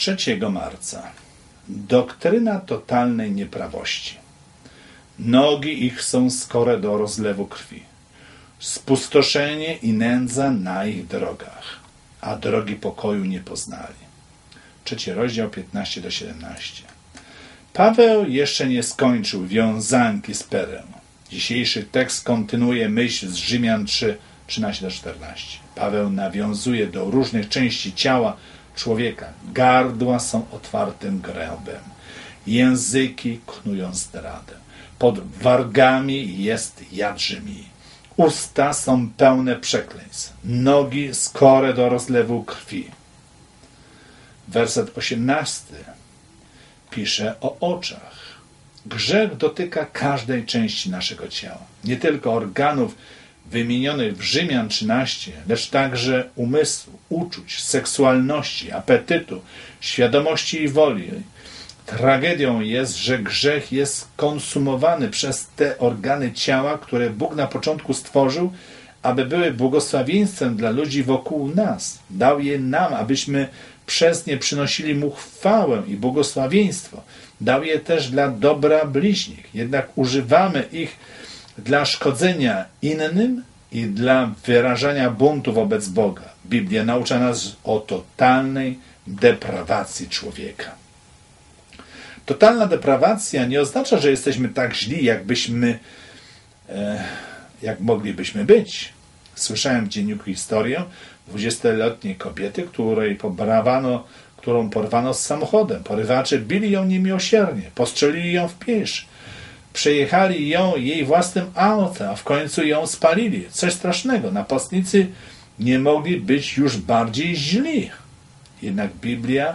3 marca. Doktryna totalnej nieprawości. Nogi ich są skore do rozlewu krwi. Spustoszenie i nędza na ich drogach, a drogi pokoju nie poznali. 3 rozdział 15-17. Paweł jeszcze nie skończył wiązanki z pereł. Dzisiejszy tekst kontynuuje myśl z Rzymian 3, 13-14. Paweł nawiązuje do różnych części ciała człowieka. Gardła są otwartym grębem. Języki knują zdradę. Pod wargami jest jad Żmii. Usta są pełne przekleństw. Nogi skore do rozlewu krwi. Werset 18 pisze o oczach. Grzech dotyka każdej części naszego ciała. Nie tylko organów wymienionych w Rzymian 13, lecz także umysłu, uczuć, seksualności, apetytu, świadomości i woli. Tragedią jest, że grzech jest konsumowany przez te organy ciała, które Bóg na początku stworzył, aby były błogosławieństwem dla ludzi wokół nas. Dał je nam, abyśmy przez nie przynosili Mu chwałę i błogosławieństwo. Dał je też dla dobra bliźnich. Jednak używamy ich dla szkodzenia innym i dla wyrażania buntu wobec Boga. Biblia naucza nas o totalnej deprawacji człowieka. Totalna deprawacja nie oznacza, że jesteśmy tak źli, jak moglibyśmy być. Słyszałem w dzienniku historię 20-letniej kobiety, którą porwano z samochodem. Porywacze bili ją niemiłosiernie, postrzelili ją w pierś. Przejechali ją jej własnym autem, a w końcu ją spalili. Coś strasznego. Napastnicy nie mogli być już bardziej źli. Jednak Biblia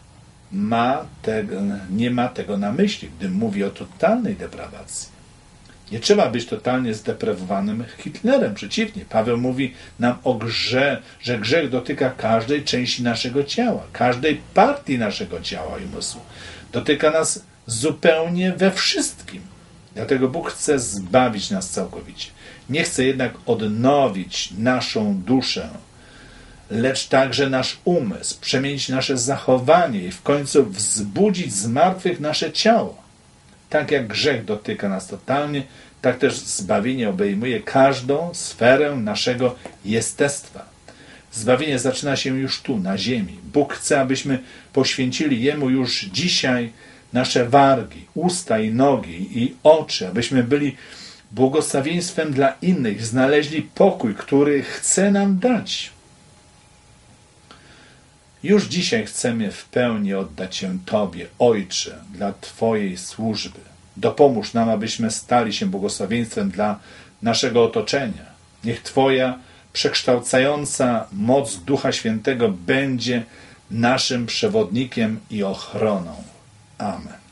nie ma tego na myśli, gdy mówi o totalnej deprawacji. Nie trzeba być totalnie zdeprawowanym Hitlerem. Przeciwnie, Paweł mówi nam o grze, że grzech dotyka każdej części naszego ciała, każdej partii naszego ciała i umysłu. Dotyka nas zupełnie we wszystkim. Dlatego Bóg chce zbawić nas całkowicie. Nie chce jednak odnowić naszą duszę, lecz także nasz umysł, przemienić nasze zachowanie i w końcu wzbudzić z martwych nasze ciało. Tak jak grzech dotyka nas totalnie, tak też zbawienie obejmuje każdą sferę naszego jestestwa. Zbawienie zaczyna się już tu, na ziemi. Bóg chce, abyśmy poświęcili Jemu już dzisiaj nasze wargi, usta i nogi i oczy, abyśmy byli błogosławieństwem dla innych, znaleźli pokój, który chce nam dać. Już dzisiaj chcemy w pełni oddać się Tobie, Ojcze, dla Twojej służby. Dopomóż nam, abyśmy stali się błogosławieństwem dla naszego otoczenia. Niech Twoja przekształcająca moc Ducha Świętego będzie naszym przewodnikiem i ochroną. Amen.